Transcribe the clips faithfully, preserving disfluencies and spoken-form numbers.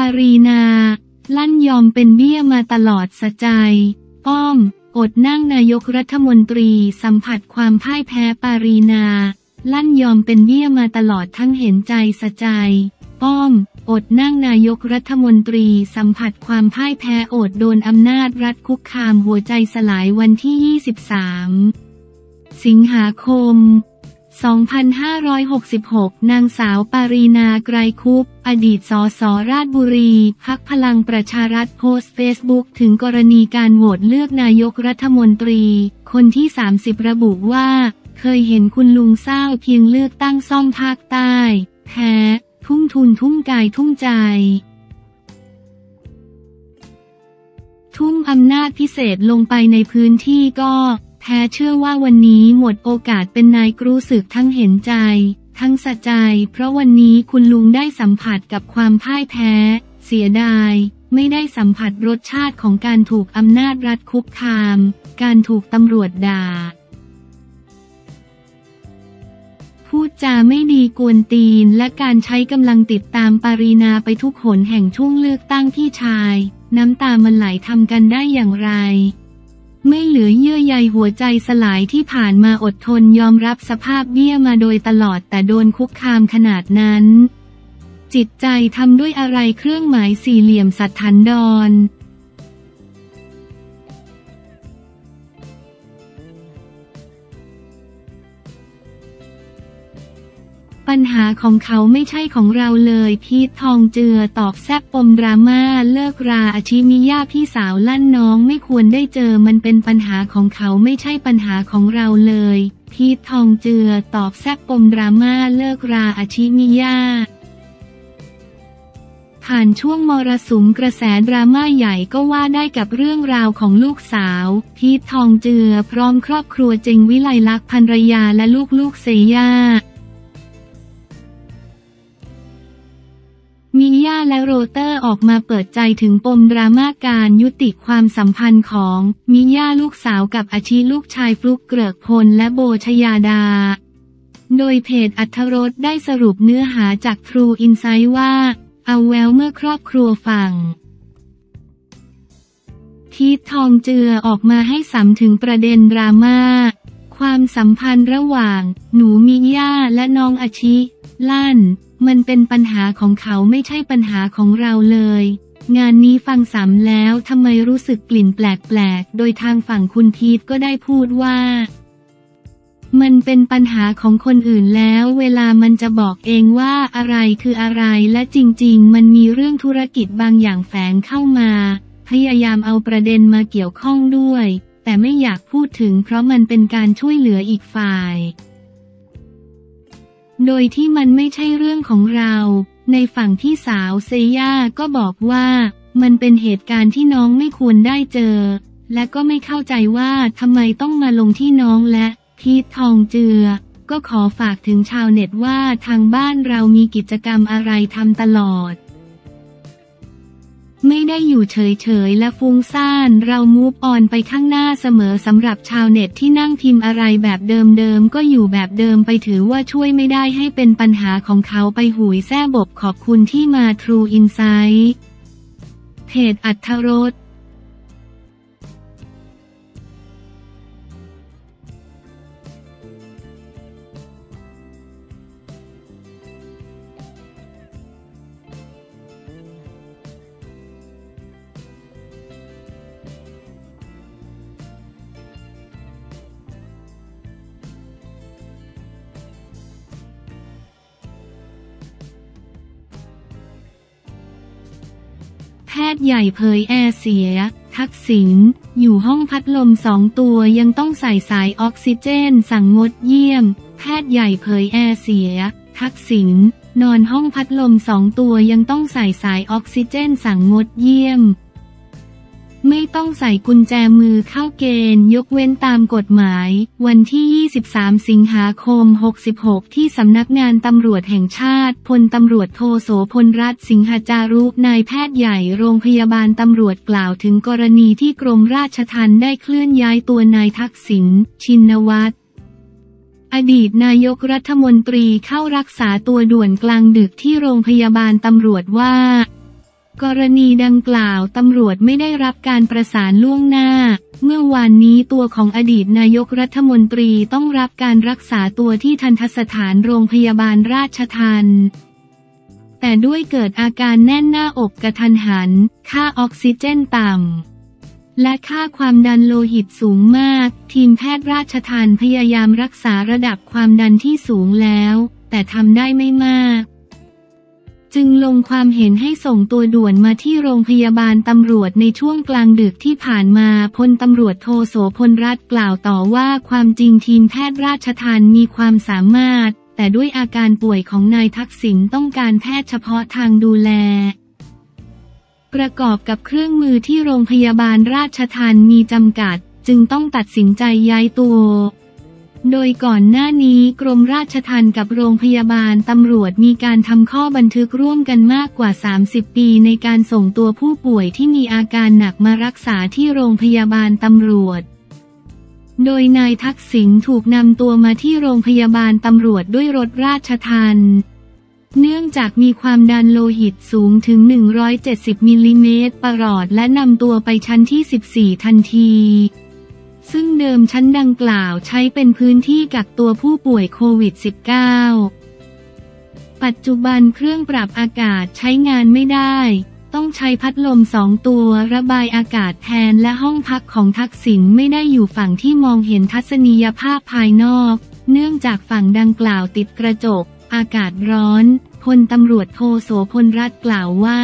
รีนาลั่นยอมเป็นเบี้ยมาตลอดสะใจป้อมอดนั่งนายกรัฐมนตรีสัมผัสความพ่ายแพ้ปารีนาลั่นยอมเป็นเบี้ยมาตลอดทั้งเห็นใจสะใจป้อมอดนั่งนายกรัฐมนตรีสัมผัสความพ่ายแพ้อดโดนอำนาจรัฐคุกคามหัวใจสลายวันที่ยี่สิบสามสิงหาคมสองพันห้าร้อยหกสิบหกนางสาวปารีนาไกรคุปอดีตสสราชบุรีพรรคพลังประชารัฐโพสต์เฟซบุ๊กถึงกรณีการโหวตเลือกนายกรัฐมนตรีคนที่สามสิบระบุว่าเคยเห็นคุณลุงเศร้าเพียงเลือกตั้งซ่อมภาคใต้แพ้ทุ่มทุนทุ่มกายทุ่มใจทุ่มอำนาจพิเศษลงไปในพื้นที่ก็แพ้เชื่อว่าวันนี้หมดโอกาสเป็นนายกรู้สึกทั้งเห็นใจทั้งสะใจเพราะวันนี้คุณลุงได้สัมผัสกับความพ่ายแพ้เสียดายไม่ได้สัมผัสรสชาติของการถูกอำนาจรัฐคุกคามการถูกตำรวจด่าพูดจาไม่ดีกวนตีนและการใช้กำลังติดตามปารีนาไปทุกหนแห่งช่วงเลือกตั้งพี่ชายน้ำตามันไหลทำกันได้อย่างไรไม่เหลือเยื่อใยหัวใจสลายที่ผ่านมาอดทนยอมรับสภาพเบี้ยมาโดยตลอดแต่โดนคุกคามขนาดนั้นจิตใจทำด้วยอะไรเครื่องหมายสี่เหลี่ยมสัตถันดรปัญหาของเขาไม่ใช่ของเราเลยพีททองเจือตอบแซบปมดราม่าเลิกราอาชิมิยาพี่สาวลั่นน้องไม่ควรได้เจอมันเป็นปัญหาของเขาไม่ใช่ปัญหาของเราเลยพีททองเจือตอบแซบปมดราม่าเลิกราอาชิมิยาผ่านช่วงมรสุมกระแสดราม่าใหญ่ก็ว่าได้กับเรื่องราวของลูกสาวพีททองเจือพร้อมครอบครัวเจงวิไลลักษณ์ภรรยาและลูกๆเซย่ามิย่าและโรเตอร์ออกมาเปิดใจถึงปมดราม่าการยุติความสัมพันธ์ของมิย่าลูกสาวกับอาชิลูกชายฟลุกเกริกพลและโบชยาดาโดยเพจอรรถรสได้สรุปเนื้อหาจาก True Insight ว่าเอาแววเมื่อครอบครัวฝั่งพีททองเจือออกมาให้สัมถึงประเด็นดราม่าความสัมพันธ์ระหว่างหนูมิย่าและน้องอาชิลั่นมันเป็นปัญหาของเขาไม่ใช่ปัญหาของเราเลยงานนี้ฟังซ้ำแล้วทำไมรู้สึกกลิ่นแปลกๆโดยทางฝั่งคุณพีทก็ได้พูดว่ามันเป็นปัญหาของคนอื่นแล้วเวลามันจะบอกเองว่าอะไรคืออะไรและจริงๆมันมีเรื่องธุรกิจบางอย่างแฝงเข้ามาพยายามเอาประเด็นมาเกี่ยวข้องด้วยแต่ไม่อยากพูดถึงเพราะมันเป็นการช่วยเหลืออีกฝ่ายโดยที่มันไม่ใช่เรื่องของเราในฝั่งพี่สาวเซย่าก็บอกว่ามันเป็นเหตุการณ์ที่น้องไม่ควรได้เจอและก็ไม่เข้าใจว่าทำไมต้องมาลงที่น้องและพีททองเจือก็ขอฝากถึงชาวเน็ตว่าทางบ้านเรามีกิจกรรมอะไรทำตลอดไม่ได้อยู่เฉยๆและฟุ้งซ่านเรามูฟออนไปข้างหน้าเสมอสำหรับชาวเน็ตที่นั่งพิมพ์อะไรแบบเดิมๆก็อยู่แบบเดิมไปถือว่าช่วยไม่ได้ให้เป็นปัญหาของเขาไปหุยแซ่บบขอบคุณที่มา True Insight เพจอรรถรสแพทย์ใหญ่เผยแอร์เสียทักษิณอยู่ห้องพัดลมสองตัวยังต้องใส่สายออกซิเจนสั่งงดเยี่ยมแพทย์ใหญ่เผยแอร์เสียทักษิณนอนห้องพัดลมสองตัวยังต้องใส่สายออกซิเจนสั่งงดเยี่ยมไม่ต้องใส่กุญแจมือเข้าเกณฑ์ยกเว้นตามกฎหมายวันที่ยี่สิบสามสิงหาคมหกสิบหกที่สำนักงานตำรวจแห่งชาติพลตำรวจโทโสพลรัตน์สิงหจารุนายแพทย์ใหญ่โรงพยาบาลตำรวจกล่าวถึงกรณีที่กรมราชทัณฑ์ได้เคลื่อนย้ายตัวนายทักษิณชินวัตรอดีตนายกรัฐมนตรีเข้ารักษาตัวด่วนกลางดึกที่โรงพยาบาลตำรวจว่ากรณีดังกล่าวตำรวจไม่ได้รับการประสานล่วงหน้าเมื่อวานนี้ตัวของอดีตนายกรัฐมนตรีต้องรับการรักษาตัวที่ทันตสถานโรงพยาบาลราชทัณฑ์แต่ด้วยเกิดอาการแน่นหน้าอกกระทันหันค่าออกซิเจนต่ำและค่าความดันโลหิตสูงมากทีมแพทย์ราชทัณฑ์พยายามรักษาระดับความดันที่สูงแล้วแต่ทำได้ไม่มากจึงลงความเห็นให้ส่งตัวด่วนมาที่โรงพยาบาลตำรวจในช่วงกลางดึกที่ผ่านมาพลตำรวจโทโสพลรัตน์กล่าวต่อว่าความจริงทีมแพทย์ราชทัณฑ์มีความสามารถแต่ด้วยอาการป่วยของนายทักษิณต้องการแพทย์เฉพาะทางดูแลประกอบกับเครื่องมือที่โรงพยาบาลราชทัณฑ์มีจำกัดจึงต้องตัดสินใจย้ายตัวโดยก่อนหน้านี้กรมราชทัณฑ์กับโรงพยาบาลตำรวจมีการทำข้อบันทึกร่วมกันมากกว่าสามสิบปีในการส่งตัวผู้ป่วยที่มีอาการหนักมารักษาที่โรงพยาบาลตำรวจโดยนายทักษิณถูกนำตัวมาที่โรงพยาบาลตำรวจด้วยรถราชทัณฑ์เนื่องจากมีความดันโลหิตสูงถึงหนึ่งร้อยเจ็ดสิบมิลลิเมตรประหลอดและนำตัวไปชั้นที่สิบสี่ทันทีซึ่งเดิมชั้นดังกล่าวใช้เป็นพื้นที่กักตัวผู้ป่วยโควิด สิบเก้า ปัจจุบันเครื่องปรับอากาศใช้งานไม่ได้ต้องใช้พัดลมสองตัวระบายอากาศแทนและห้องพักของทักษิณไม่ได้อยู่ฝั่งที่มองเห็นทัศนียภาพภายนอกเนื่องจากฝั่งดังกล่าวติดกระจกอากาศร้อนพลตำรวจโทโสพลรัตน์กล่าวว่า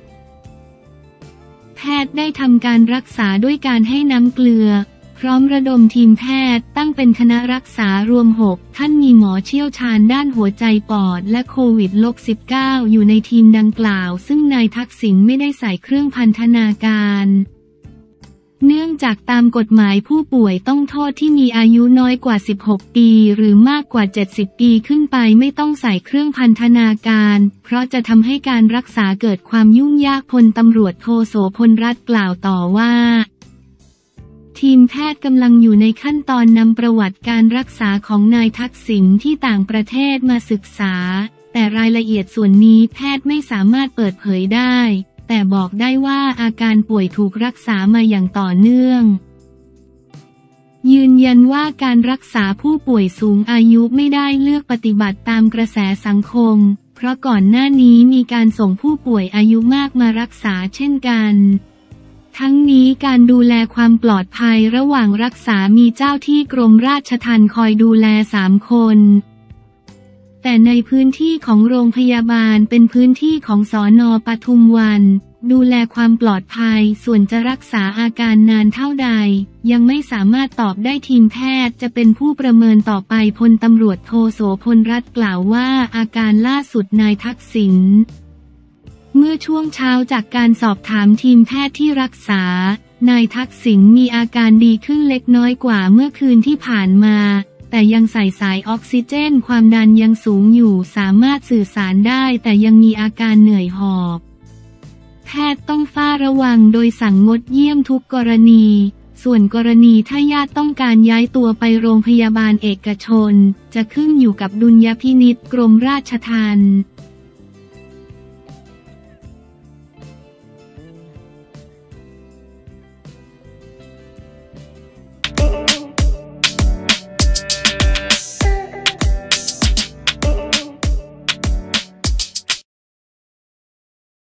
แพทย์ได้ทำการรักษาด้วยการให้น้ำเกลือพร้อมระดมทีมแพทย์ตั้งเป็นคณะรักษารวมหกท่านมีหมอเชี่ยวชาญด้านหัวใจปอดและโควิด สิบเก้า อยู่ในทีมดังกล่าวซึ่งนายทักษิณไม่ได้ใส่เครื่องพันธนาการเนื่องจากตามกฎหมายผู้ป่วยต้องโทษที่มีอายุน้อยกว่าสิบหกปีหรือมากกว่าเจ็ดสิบปีขึ้นไปไม่ต้องใส่เครื่องพันธนาการเพราะจะทำให้การรักษาเกิดความยุ่งยากพลตำรวจโทโสพลรัตน์กล่าวต่อว่าทีมแพทย์กำลังอยู่ในขั้นตอนนำประวัติการรักษาของนายทักษิณที่ต่างประเทศมาศึกษาแต่รายละเอียดส่วนนี้แพทย์ไม่สามารถเปิดเผยได้แต่บอกได้ว่าอาการป่วยถูกรักษามาอย่างต่อเนื่องยืนยันว่าการรักษาผู้ป่วยสูงอายุไม่ได้เลือกปฏิบัติตามกระแสสังคมเพราะก่อนหน้านี้มีการส่งผู้ป่วยอายุมากมารักษาเช่นกันทั้งนี้การดูแลความปลอดภัยระหว่างรักษามีเจ้าที่กรมราชทัณฑ์คอยดูแลสามคนแต่ในพื้นที่ของโรงพยาบาลเป็นพื้นที่ของสน.ปทุมวันดูแลความปลอดภัยส่วนจะรักษาอาการนานเท่าใดยังไม่สามารถตอบได้ทีมแพทย์จะเป็นผู้ประเมินต่อไปพลตำรวจโทโสพลรัตน์กล่าวว่าอาการล่าสุดนายทักษิณเมื่อช่วงเช้าจากการสอบถามทีมแพทย์ที่รักษานายทักษิณมีอาการดีขึ้นเล็กน้อยกว่าเมื่อคืนที่ผ่านมาแต่ยังใส่สายออกซิเจนความดันยังสูงอยู่สามารถสื่อสารได้แต่ยังมีอาการเหนื่อยหอบแพทย์ต้องเฝ้าระวังโดยสั่งงดเยี่ยมทุกกรณีส่วนกรณีถ้าญาติต้องการย้ายตัวไปโรงพยาบาลเอกชนจะขึ้นอยู่กับดุลยพินิจกรมราชทัณฑ์